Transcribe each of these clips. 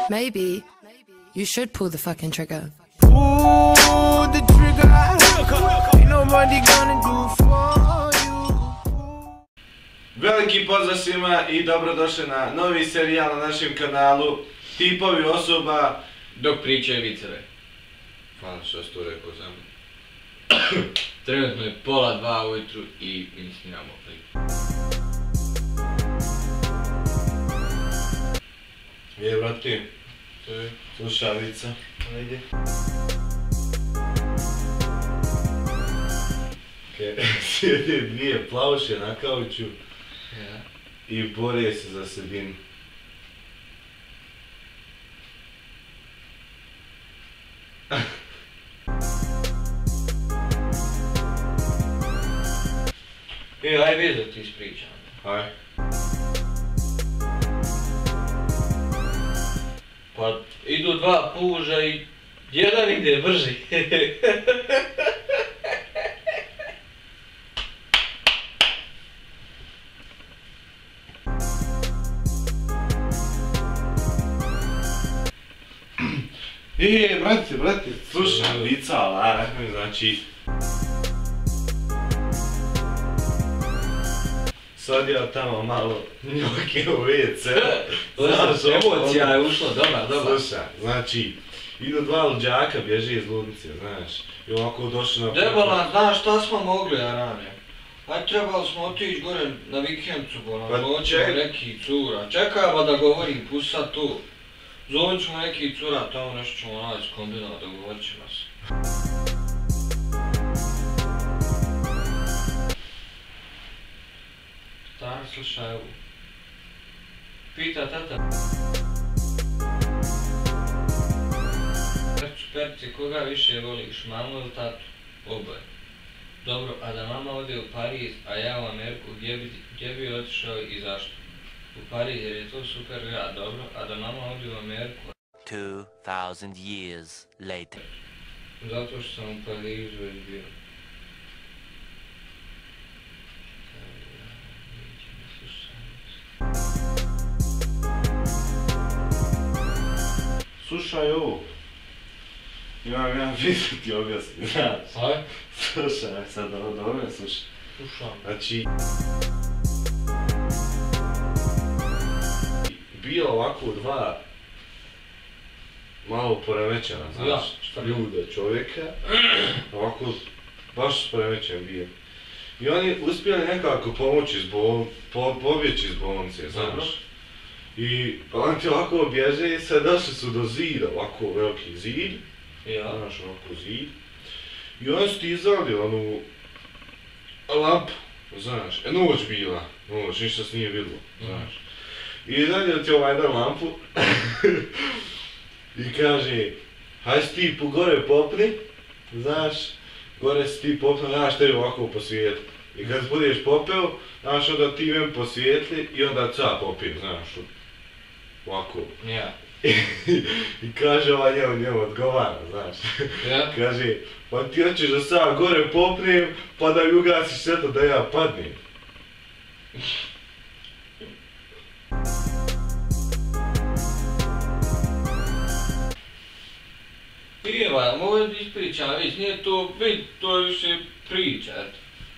maybe you should pull the fucking trigger. Pull the trigger. Ain't nobody gonna do for you. Veliki pozdrav svima i dobrodošli na novi serijal na našem kanalu Tipovi osoba dok pričaju viceve. Hvala što si to rekao za mene. Trenutno je 1:30 ujutru i mi snimamo klip. Vrati, slušalica, ajde. Sjede dvije plavuše na kauču i bore se za sredinu. Aj vidiš da ti ispričam. Aj. Pa idu dva puža i jedan ide brži. Brate, slušaj, vicala, znači... Sad ja tamo malo njoke u WC. Emocija je ušla, dobar. Slušaj, znači, idu dva luđaka, bježe iz ludnice, znaš. I ovako došli na... Debala, znaš šta smo mogli, Arane? Aj trebali smo otići gore na vikendicu, noćemo neki cura. Čekaj ba da govorim, pusti sad tu. Zovit ćemo neki cura, tamo nešto ćemo naći kombinovat, dogovorit ćemo se. Stari, slušaj ovu. Pita tata. Perci, koga više voliš, mamu ili tatu? Oboje. Dobro, a da mama ode u Pariz, a ja u Ameriku, gdje bi otišao i zašto? U Pariz jer je to super grad, dobro, a da mama ode u Ameriku... 2000 years later. Zato što sam u Parizu već bio. Slušaj ovo. Imam jedan video ti objasnim, znaš. Aj? Slušaj, sad dobro me slušaj. Slušam. Znači... Bilo ovako dva... malo poremećena, znaš, ljuda, čovjeka. Ovako, baš poremećen bio. I oni uspjeli nekako pomoći pobjeći iz bolnice, znaš. I oni ti ovako bježe i sad došli su do zida, ovako veliki zid. Znaš, ovako zid. I oni su ti izdali onu lampu, znaš. Noć bila, noć, ništa se nije vidlo, znaš. I izdali ti ovaj jedan lampu. I kaže, haj si ti gore popni, znaš, gore si ti popni, znaš tebi ovako posvijetli. I kad budeš popeo, znaš, onda ti meni posvijetli i onda ca popijem, znaš, ovako. Ja. I kaže ovaj njemu odgovara, znaš. Kaže, pa ti hoćeš da sad gore popnijem, pa da mi ugasiš sve to da ja padnem. Pijeva, mogu da ispričam, viš, nije to bit, to je više priča, eto.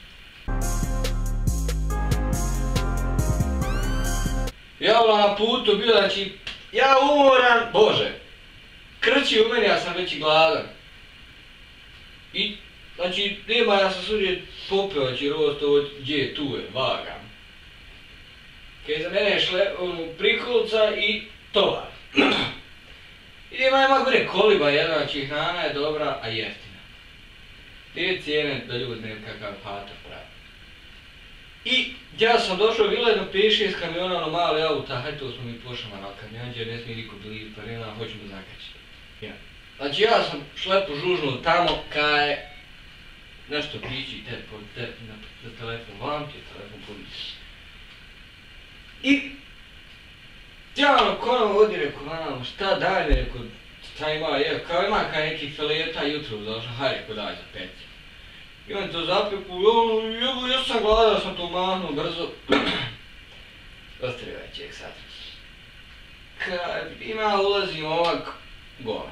Ja na putu bio, znači, ja umoran, Bože, krči u meni, ja sam već i gladan. I, znači, nema, ja sam sudje popeo, znači, rosto, gdje je tu je, vagam. Kaj za mene prikolca i tovar. I ima gore koliba jedna, znači hrana je dobra, a jeftina. Te cijene da ljudi ne kakav patar pravi. I ja sam došao, bilo jedno 5-6 kamiona, ono mali auta, hajde to smo mi pošama na kamionđe, ne smije niko blizu, pa nema, hoćemo zakačiti. Znači ja sam šlepo žužnuo tamo, kaj nešto priči na telefon, vam ti je telefon policije. I ja ono konom vodi, rekao, vamo, šta daj mi, rekao, šta ima, kao ima kaj neki fileta jutro došao, haj, rekao, daj za 5. I on to zapeku, ja sam gladan, sam to mahnuo brzo. Ostavljaj ček sad. Ima ulazi momak gore.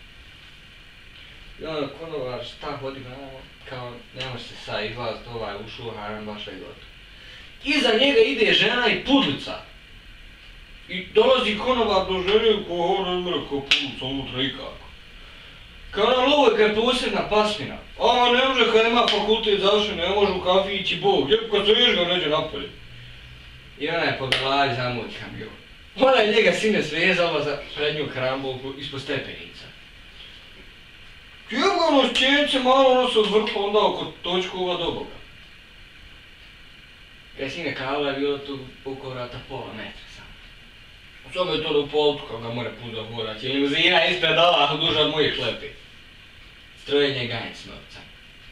I onda konobar šta hodi gledamo, kao ne može se sad izlaziti ušao, haram baš je gotovo. Iza njega ide žena i pudlica. I dolazi konobar do žene ko mre ko pudlica unutra i kako. Kao na lovoj kad je posebna pasmina. A ne može kad nema fakultet završen, ne može u kafi ići Bog, lijepo kad se vježga neđe napolje. I ona je po glavi zamućkan bio. Ona je njega sine svezala za prednju hrambu ispod stepenica. Jebga ono s čence malo ono se odvrpa onda oko točkova do Boga. Kaj sine kavla je bilo tu oko vrata pola metra samo. Samo je to do poltu kao ga more put do horac. I limuzina ispred ova duža od mojih lepi. Strojenje ganj s novcem.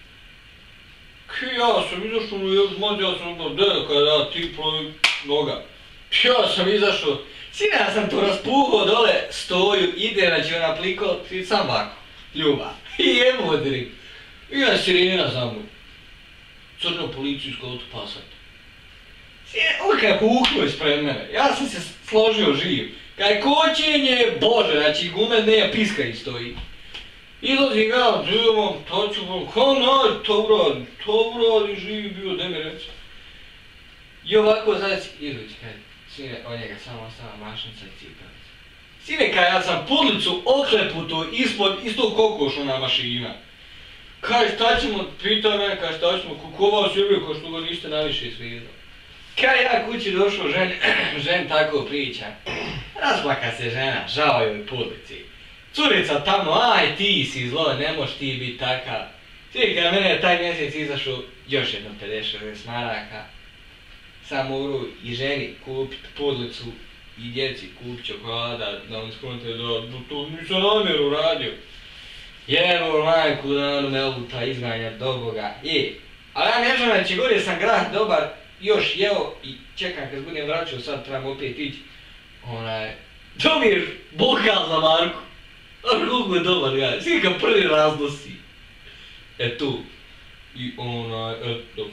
Ja sam izašao na jednu mlađe, ja sam rekao, da kada ti plovi noga. Ja sam izašao, sine ja sam to raspuhao dole, stoju, ide znači ona pliko, sam ovako, ljubav. I jebo odri. I ja sirena za mnom. Crno policijsko auto Passat. Sine, on kaj huknuo ispred mene, ja sam se složio živ. Kaj kočenje, bože, znači gume neja piska i stoji. Izlazi ga, djevom, to ću vam, kao naj, to uradi, živi bio, da mi reći. I ovako, znači, idući, kaj, sine, od njega samo ostala mašnica i cipelica. Sine, kaj, ja sam pudlicu okleputo isto kokošuna mašina. Kaj, šta ćemo, pita mene, kaj, šta ćemo, ko vas je bio, ko što ga niste najviše svidjeli. Kaj ja kući došao, žen tako priča. Razplaka se žena, žao joj pudlici. Curica tamo, aj ti si zlo, ne moš ti biti takav. Svi kad mene je taj mjesec izašao još jedno 50-60 maraka. Sam mogu i ženi kupit pudlicu i djeci kupit čokolada, da vam skonite da to nisam namjeru radio. Jevo majku da ono me obuta izganja do Boga. Ali ja ne znam, znači gore sam grah dobar, još jeo i čekam kad budem vraćao, sad trebam opet ići. Dobiješ bokal za Marku. A koliko je dobar ja, svi ga prvi raznosi. Tu. I dobro.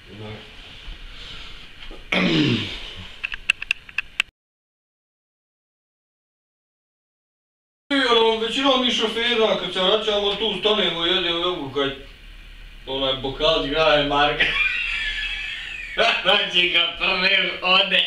Većinom mi šofera, kad se vraćamo tu, stanemo jedemo jogu kad bokal graje Marka. Znači ga prvi ode.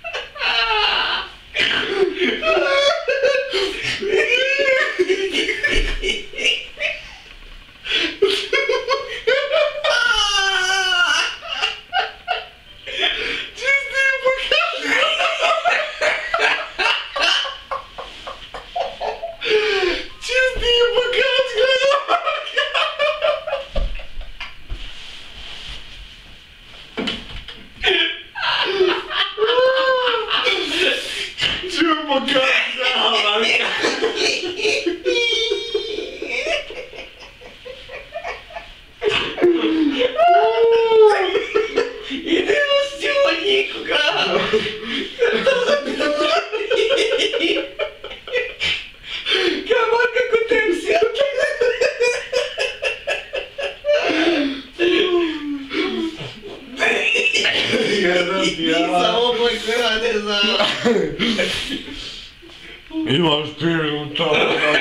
Imaš pilu to.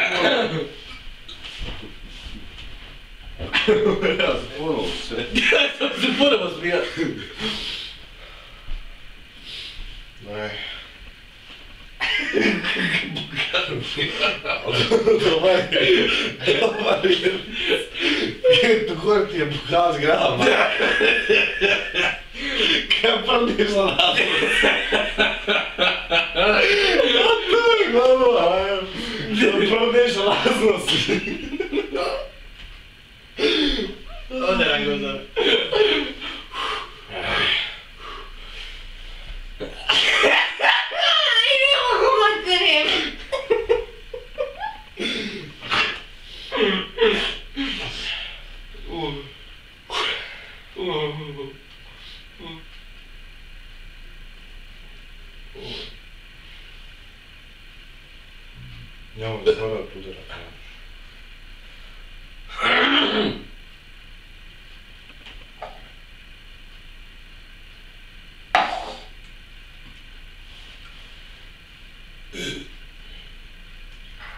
Ja sam ponovo sve. Ja sam se ponovo smijat. Ne. Dobar je. Dokor ti je bukal s grama. Kaj prdiš na nas? Prdiš na nas. Ode rango za. Ja vam zvala pudera.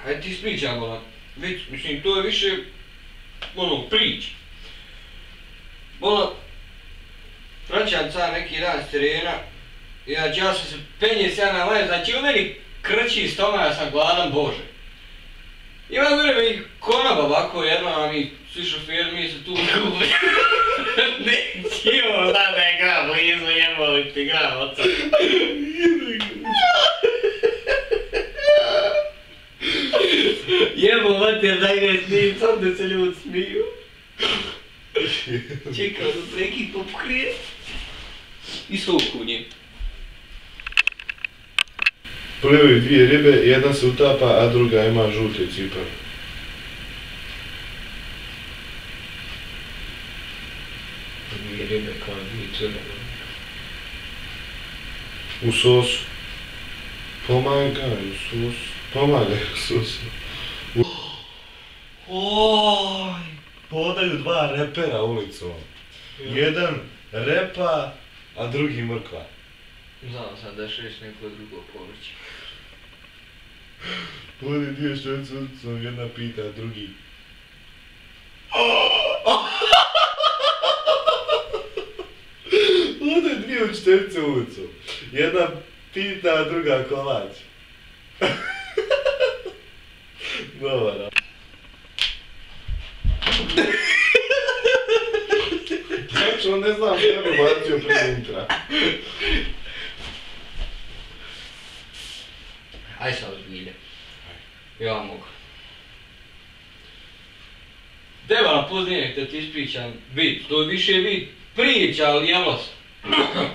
Ajde ti ispričam ono, mislim to je više ono prič. Ono, vraćam sad neki dan s terena, ja sam se penje se ja na manje, znači u meni krči stoma, ja sam gladan Bože. Ima gore mi konaba ovako jedna, a mi svi šoferi, mi se tu gubi. Nećemo sad da je gra blizu, jebali ti gra oca. Jebo mater, daj ga snim, sam da se ljudi smiju. Čekao da preki popokrije. I soku nje. Plivaju dvije ribe, jedna se utapa, a druga ima žute cipare. Dvije ribe kao dvije cure. U sosu. Pomagaju sosu. Pomagaju sosu. Oj! Hodaju dva repera ulicom. Jedan repa, a drugi mrkva. Znao sam da šeš neko drugo povrće. Hodi dvije šćevce ulicom, jedna pita, a drugi. Hode dvije šćevce ulicom. Jedna pita, a druga kolač. Dobar. Znači, on ne znam što bi bacio prije intra. Aj sad ozbilje. Ja mogu. Deva na pozdjenjak da ti ispričam vid, to je više vid priča, ali jelo sam.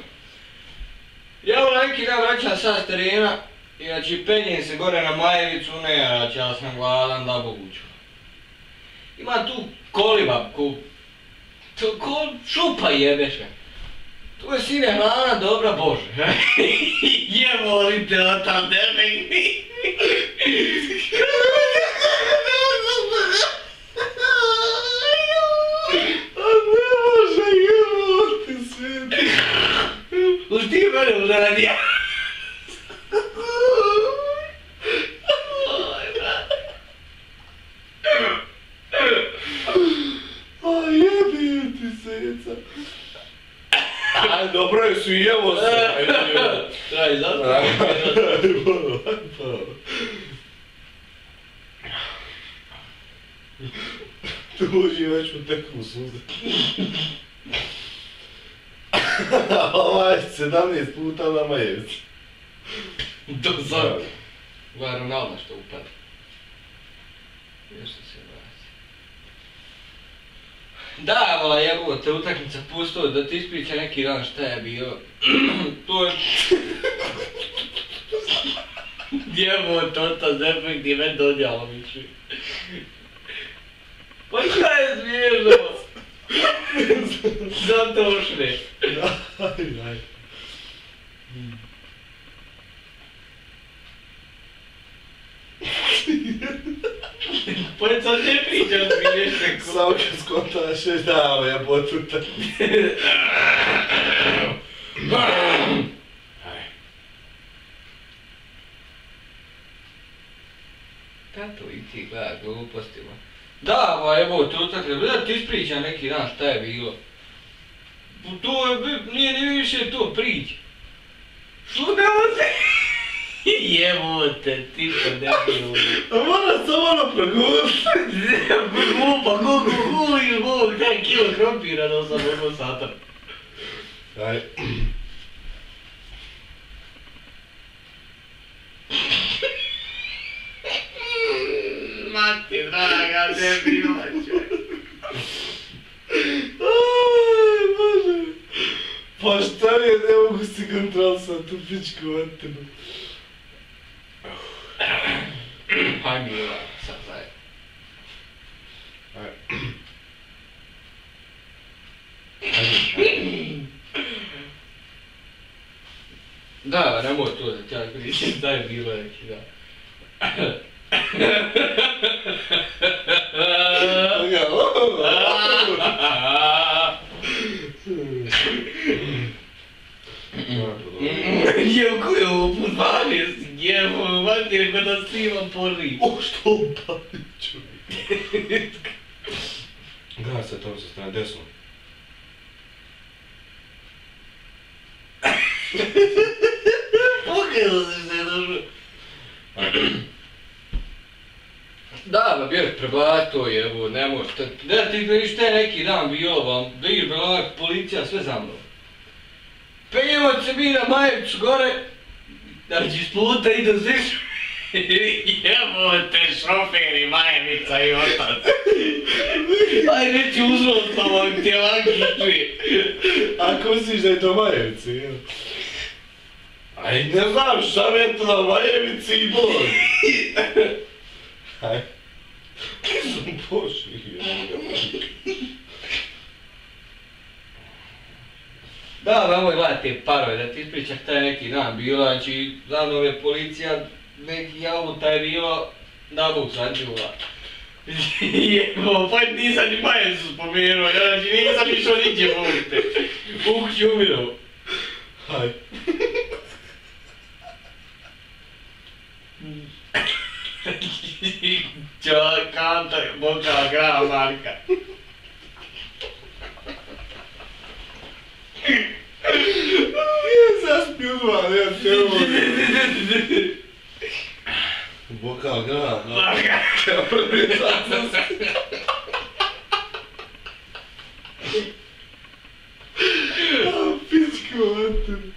Ja u neki dan vraćam sad s terena, i znači penjem se gore na Majevicu, ne, znači ja sam gladan da Bogu ću. Ima tu koliba, ko šupa jebeš me. Tu je sine hrana dobra Bože. Jeboli te otam debekni. A ne može, jebol ti sveti. Už ti mene uzradija. A jebi ti seca. Aj, dobro je su i jevo se. Traj, zato. Tuži, već mu teku suze. Ovaj 17 puta na Majevici. Do sad. Gledaj Ronalda što upada. Još se vrati. Da, vola jebo, te utakmica pustao da ti ispriča neki dan šta je bio. To je... Jebo, tota zefekt je meni dodjalo više. Pa šta je smiješno? Zato ušne. Aj. Pa je sad ne pričam smiješno. Samo kad skontaš još dao jebotuta. Tato i ti gleda glupostima. Da, ba evo, to utakle, da ti ispričam neki dan šta je bilo. To je, nije ni više to prič. Šudemo se! Jebote, ti to debilu. A moram samo ono progulit. Glupa, guliš Bog, daj kilo krompira da sam ovo satan. Aj. Mati draga, debila čovjek. Aj, Bože. Pa šta je, ne mogu si kontrolisat tu pičku vatinu. Aj mila, sad zajedno. Aj. Da, nemoj to da ti ja pričam, da je bilo neki dan. Je u koju ovo put 12, Jevo, mati, rekao da snimam porri. O, što pali čovjek? Gledaj se to sa strane desno. Pokazao se što je došlo. Da, ba Bjerk, prebaci to jevo, ne može. Da ti vidiš te neki dan bilo vam, da ir belak, policija, sve za mnom. Penjemo se mi na Majevicu gore, znači s puta idu zišu. Jebote, šoferi, Majevica i otac. Aj reći uzrotovan ti je laki čuje. Ako misliš da je to Majevici, jel? Aj, ne znam, šta je to na Majevici i Bog? Aj. Kaj sam pošli, Da, nemoj gledati te parove, da ti ispričak taj neki dan bila, znači za mnom je policija, neki auta je bilo, nabog sađula. Jebo, pa nisam ni Majevicu spomenuo, znači nisam išao niđe volite. U kući umirao. Aj. Čovjek, kanta, boka, grava, Marka. Zaspio dva, ne, teo. Bokal grad, no. Marka. Pičko, mater.